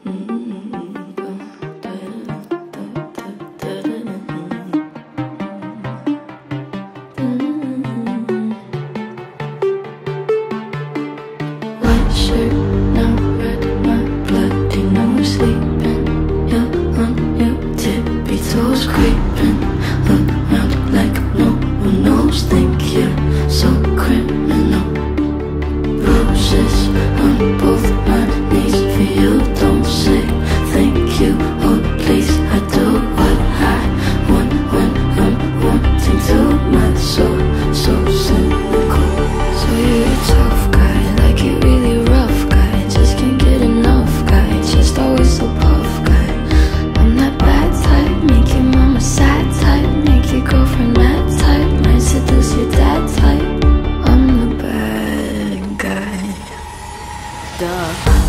White shirt, now red, my blood, you know we're sleeping. You're on your tippy toes, creeping around like no one knows. Think you're so criminal. Bruises on both my knees for you. Don't say thank you or please. I do what I want when I'm wanting to. My soul so cynical. So you're a tough guy, like you really rough guy. Just can't get enough guy, just always so puff guy. I'm that bad type, make your mama sad type, make your girlfriend mad type, might seduce your dad type. I'm the bad guy. Duh.